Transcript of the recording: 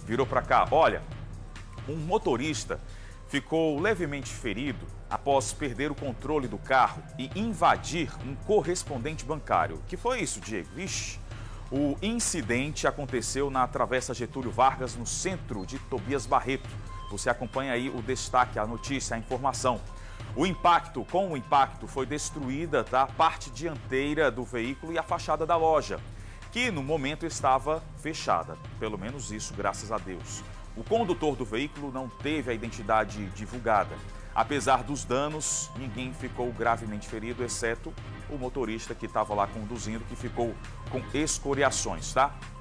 Virou para cá. Olha, um motorista ficou levemente ferido após perder o controle do carro e invadir um correspondente bancário. Que foi isso, Diego? Vixe! O incidente aconteceu na Travessa Getúlio Vargas, no centro de Tobias Barreto. Você acompanha aí o destaque, a notícia, a informação. Com o impacto foi destruída a parte dianteira do veículo e a fachada da loja, que no momento estava fechada. Pelo menos isso, graças a Deus. O condutor do veículo não teve a identidade divulgada. Apesar dos danos, ninguém ficou gravemente ferido, exceto o motorista que estava lá conduzindo, que ficou com escoriações, tá?